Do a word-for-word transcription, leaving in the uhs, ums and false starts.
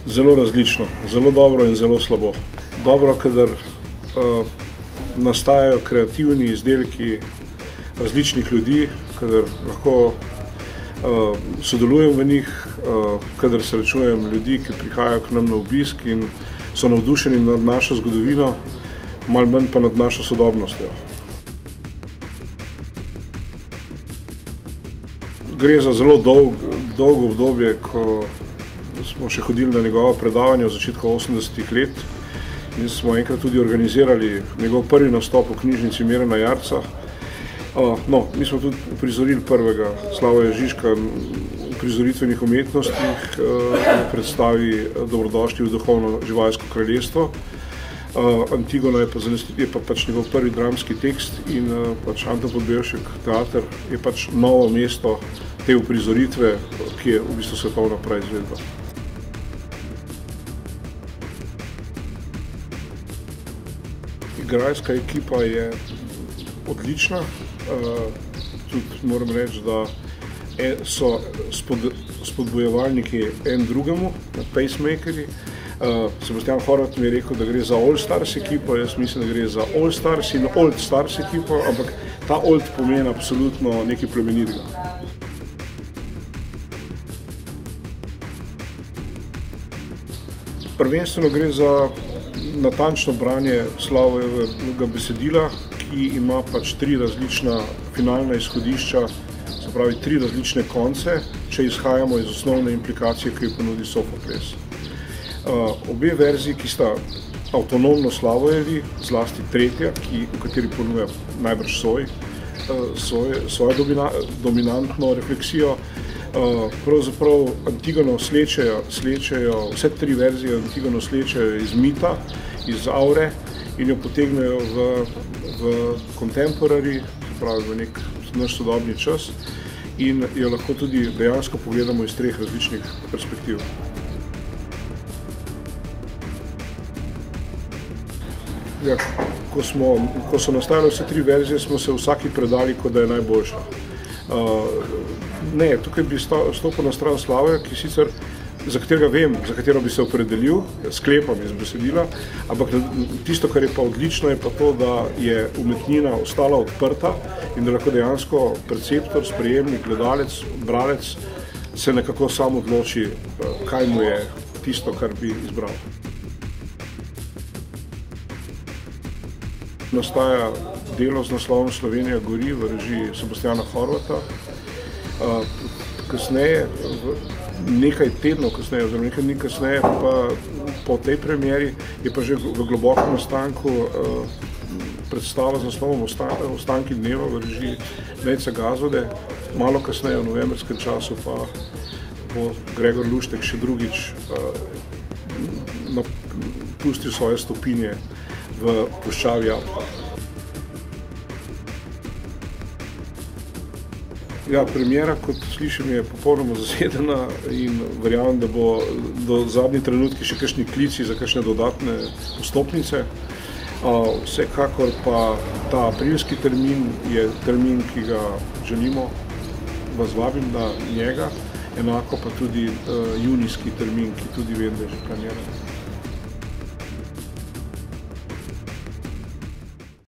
Zelo različno, zelo dobro in zelo slabo. Dobro, kadar uh, nastajajo kreativni izdelki različnih ljudi, kadar lahko uh, sodelujem v njih, uh, kadar srečujem ljudi, ki prihajajo k nam na obisk in so navdušeni nad našo zgodovino, malo manj pa nad našo sodobnostjo. Gre za zelo dolg, dolgo obdobje, ko smo še hodili na njegovo predavanje v začetku osemdesetih let in smo enkrat tudi organizirali njegov prvi nastop v knjižnici Mirana Jarca. No, mi smo tudi uprizorili prvega Slavoja Žižka v prizoritvenih umetnostih na predstavi Dobrodošli v duhovno živalsko kraljestvo. Antigona je pa, je pa pač njegov prvi dramski tekst in pač Anton Podbevšek teater je pač novo mesto te uprizoritve, ki je v bistvu svetovna praizvedba. Igralska ekipa je odlična, tudi moram reči, da so spodbojevalniki en drugemu, pacemakerji. Sebastian Horvat mi je rekel, da gre za All Stars ekipo, jaz mislim, da gre za All Stars in Old Stars ekipo, ampak ta Old pomeni absolutno nekaj plemenitega. Prvenstveno gre za natančno branje Slavojevega besedila, ki ima pač tri različna finalna izhodišča, se pravi tri različne konce, če izhajamo iz osnovne implikacije, ki jo ponudi Sofokles. Obe verziji, ki sta avtonomno Slavojevi, zlasti tretja, ki, v kateri ponuja najbrž svoj, svoj, svojo dominantno refleksijo, pravzaprav Antigono slečejo, slečejo, vse tri verzije Antigono slečejo iz mita, iz aure in jo potegnejo v, v contemporary, se pravi v nek naš sodobni čas in jo lahko tudi dejansko pogledamo iz treh različnih perspektiv. Ja, ko, smo, ko so nastajale vse tri verzije, smo se vsaki predali, kot da je najboljša. Uh, ne, tukaj bi stopil na stran Slavoja, ki sicer, za katerega vem, za katero bi se opredelil, sklepam iz besedila, ampak tisto, kar je pa odlično, je pa to, da je umetnina ostala odprta in da lahko dejansko perceptor, sprejemnik, gledalec, bralec se nekako sam odloči, kaj mu je tisto, kar bi izbral. Nastaja delo z naslovom Slovenija gori v režiji Sebastiana Horvata. Kasneje, nekaj tednov kasneje, oziroma nekaj dni kasneje, pa po tej premieri je pa že v globokem nastanku predstava z naslovom Ostanki dneva v režiji Nejca Gazvode. Malo kasneje, v novembrskem času, pa bo Gregor Luštek še drugič pustil svoje stopinje v puščavi Alpa. Ja, premiera, kot slišim, je popolnoma zasedena in verjamem, da bo do zadnji trenutki še kakšni klici za kakšne dodatne vstopnice. Vsekakor pa ta aprilski termin je termin, ki ga želimo, vas vabim na njega, enako pa tudi junijski termin, ki tudi vem, da je že planiran.